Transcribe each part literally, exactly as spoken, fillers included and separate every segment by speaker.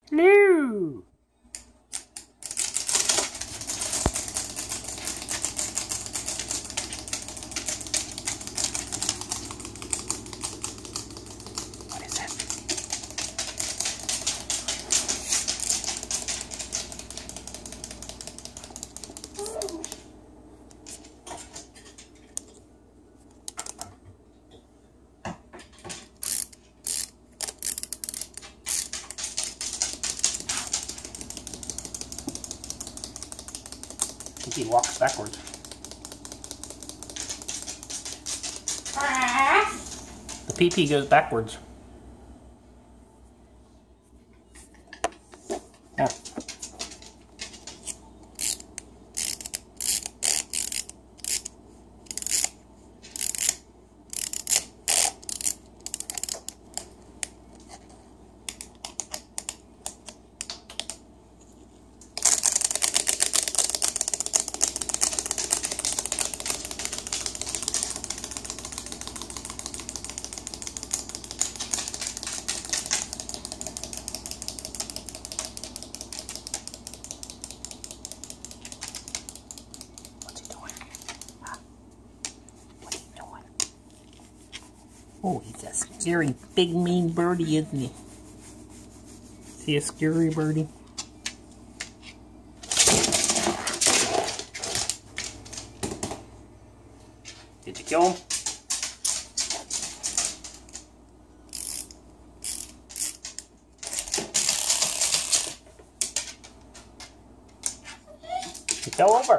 Speaker 1: Hello. What is it? I think he walks backwards. The pee-pee goes backwards. Yeah. Oh, he's a scary big mean birdie, isn't he? Is he a scary birdie? Did you kill him? He fell over.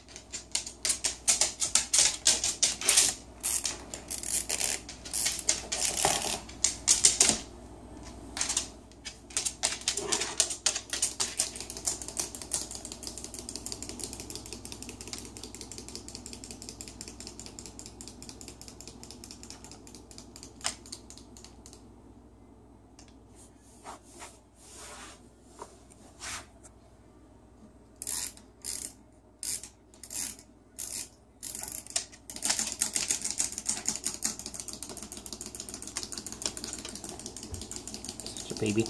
Speaker 1: Baby.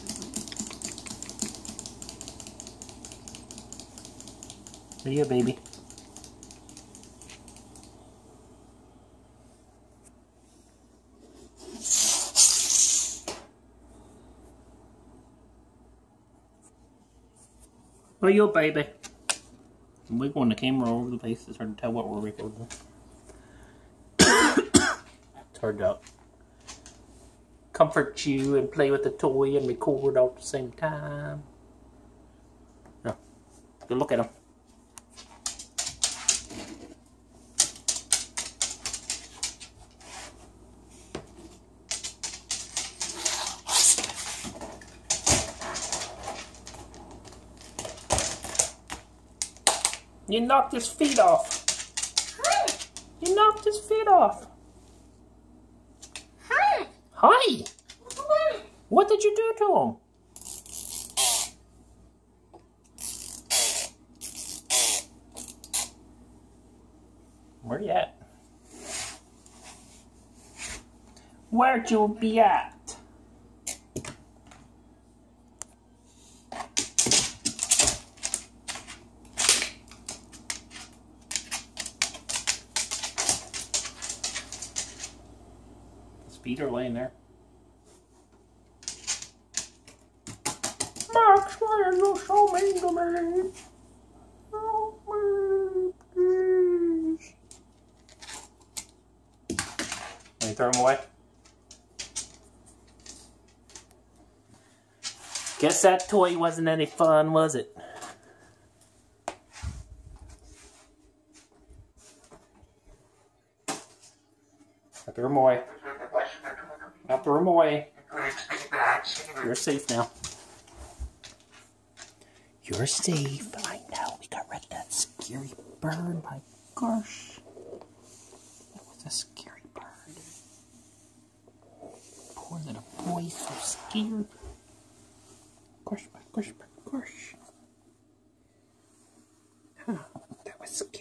Speaker 1: There you go, baby. There you go, baby. I'm wiggling the camera all over the place. It's hard to tell what we're recording. It's hard to comfort you and play with the toy and record all at the same time. No. Go look at him. You knocked his feet off.
Speaker 2: Hi.
Speaker 1: You knocked his feet off.
Speaker 2: Hi.
Speaker 1: Hi. What did you do to him? Where you at? Where'd you be at? His feet are laying there. Max, why are you so mean to me? Help me, please. Let me throw him away. Guess that toy wasn't any fun, was it? I threw him away. I threw him away. You're safe now. You're safe. I know. We got rid of that scary bird. My gosh. That was a scary bird. Poor little boy, so scared. Gosh, my gosh, my gosh. Huh, that was scary.